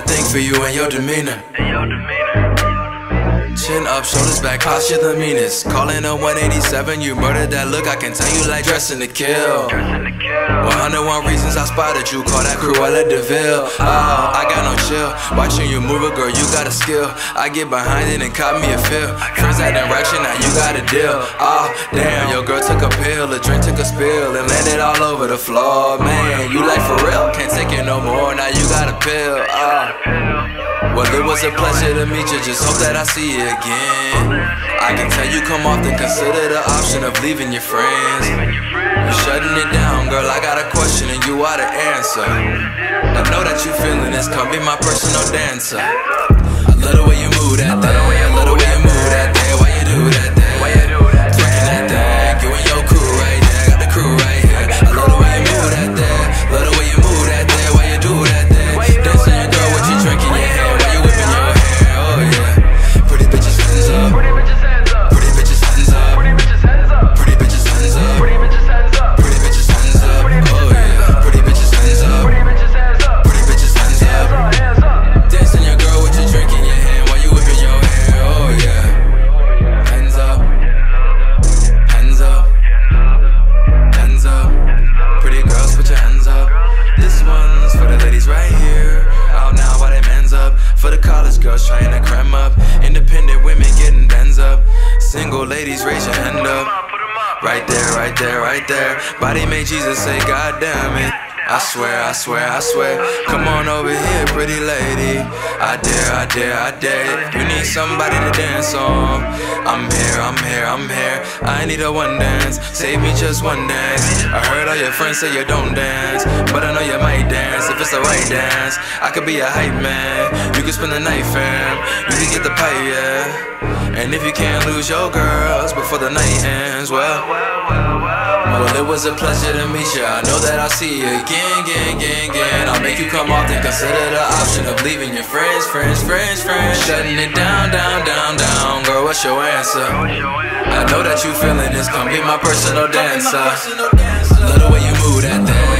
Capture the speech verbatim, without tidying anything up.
thing for you and your demeanor. Chin up, shoulders back, posture the meanest. Calling a one eighty-seven, you murdered that look. I can tell you like dressing to kill. one hundred one reasons I spotted you, call that Cruella de Vil. Oh, I got no chill. Watching you move it, girl, you got a skill. I get behind it and caught me a feel. Friends had direction, now you got a deal. Oh, damn, your girl took a pill, a drink took a spill, and landed all over the floor. Man, you like for real, can't take it no more, now you got a pill. Oh. Well, it was a pleasure to meet you, just hope that I see you again. I can tell you come often, consider the option of leaving your friends. You're shutting it down, girl, I got a question and you are the answer. I know that you feeling this, come be my personal dancer. I love the way you move that day, I love the way you move that day. Why you do that day? Why you do that day? Twerking that thing, you and your crew right there, got the crew right here. I love the way you move that day, love the way you move that day. Why you do that day? Dancing your girl, what you drinking your hair? Why you whipping your hair? Oh yeah. Pretty bitches hands up. Pretty bitches hands up. Pretty bitches hands up. Pretty bitches hands up. Pretty bitches hands up. Pretty bitches hands up. Pretty bitches hands up. Oh yeah. Pretty bitches hands up. Pretty bitches hands up. Pretty bitches hands up. Hands up. Dancing your girl, what you drinking your hair? Why you whipping your hair? Oh yeah. Hands up. Hands up. Hands up. Pretty girls, put your hands up. This one's for the ladies right here. Out now while they man's up. For the college girls trying to cram up. Independent women getting bands up. Single ladies, raise your hand up. Right there, right there, right there. Body made Jesus say, God damn it. I swear, I swear, I swear. Come on over here, pretty lady. I dare, I dare, I dare. You need somebody to dance on. I'm here, I'm here, I'm here. I need a one dance. Save me just one dance. I heard all your friends say you don't dance, but I know you might dance if it's the right dance. I could be a hype man. You can spend the night, fam. You can get the pipe, yeah. And if you can't lose your girls before the night ends, well, well, it was a pleasure to meet you. I know that I'll see you again, again, again, again. I'll make you come often, consider the option of leaving your friends, friends, friends, friends. Shutting it down, down, down, down. Girl, what's your answer? I know that you feeling this, come be my personal dancer. Love the way you move that thing.